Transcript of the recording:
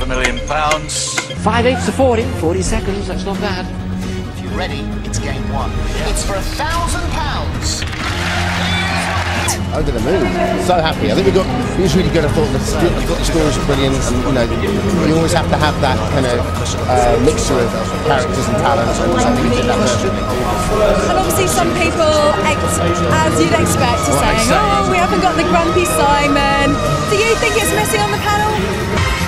£500,000. 5/8 to 40, 40 seconds, that's not bad. If you're ready, it's game one. It's for £1,000. Over the moon. So happy. I think he was really good. I thought the score was brilliant, and you always have to have that kind of mixture of characters and talents, and I think he did that perfectly. And obviously some people, as you'd expect, are saying, oh, we haven't got the grumpy Simon. Do you think it's missing on the panel?